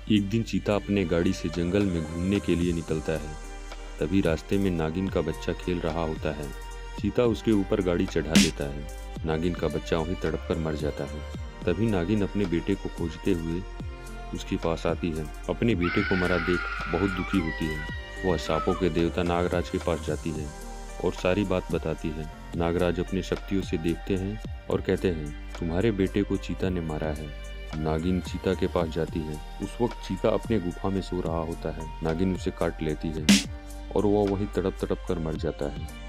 एक दिन चीता अपने गाड़ी से जंगल में घूमने के लिए निकलता है। तभी रास्ते में नागिन का बच्चा खेल रहा होता है। चीता उसके ऊपर गाड़ी चढ़ा देता है। नागिन का बच्चा वहीं तड़प कर मर जाता है। तभी नागिन अपने बेटे को खोजते हुए उसके पास आती है। अपने बेटे को मरा देख बहुत दुखी होती है। वह सांपों के देवता नागराज के पास जाती है और सारी बात बताती है। नागराज अपनी शक्तियों से देखते हैं और कहते हैं, तुम्हारे बेटे को चीता ने मारा है। नागिन चीता के पास जाती है। उस वक्त चीता अपने गुफा में सो रहा होता है। नागिन उसे काट लेती है और वह वहीं तड़प तड़प कर मर जाता है।